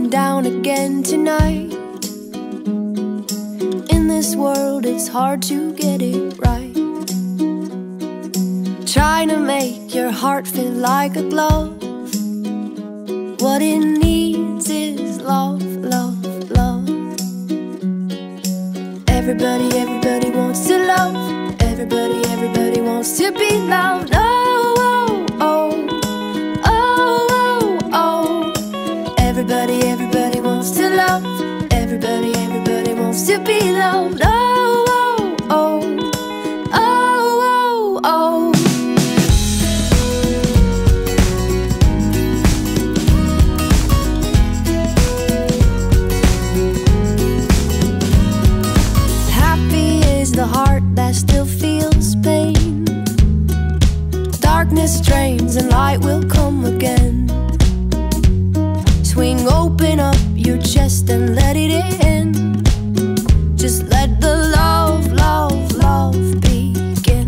feeling down again tonight. In this world it's hard to get it right. Trying to make your heart feel like a glove. What it needs is love, love, love. Everybody, everybody wants to love. Everybody, everybody wants to be loved. Oh, oh, oh, oh, oh, oh. Everybody, everybody wants to love. Everybody, everybody wants to be loved. Oh, oh, oh, oh, oh, oh. The heart that still feels pain. Darkness drains and light will come again. Swing open up your chest and let it in. Just let the love, love, love begin.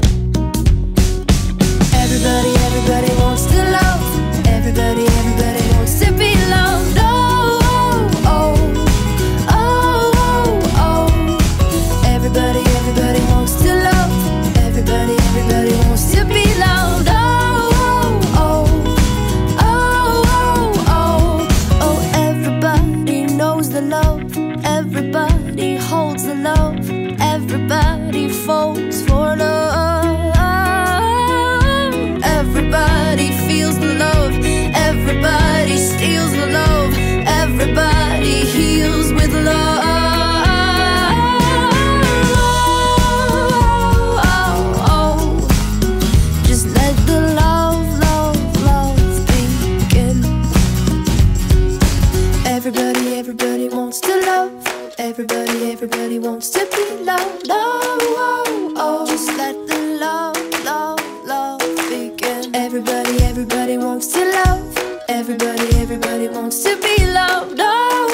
Everybody, everybody wants to love. Everybody, everybody wants to be loved. Everybody, everybody wants to love. Everybody, everybody wants to be loved. Oh, oh, oh, oh, oh, oh. Everybody knows the love. Everybody holds the love. Everybody falls for love. Everybody feels the love. Everybody steals the love. Everybody heals with love. Everybody, everybody wants to love. Everybody, everybody wants to be loved. Oh, oh, oh. Just let the love, love, love begin. Everybody, everybody wants to love. Everybody, everybody wants to be loved. Oh,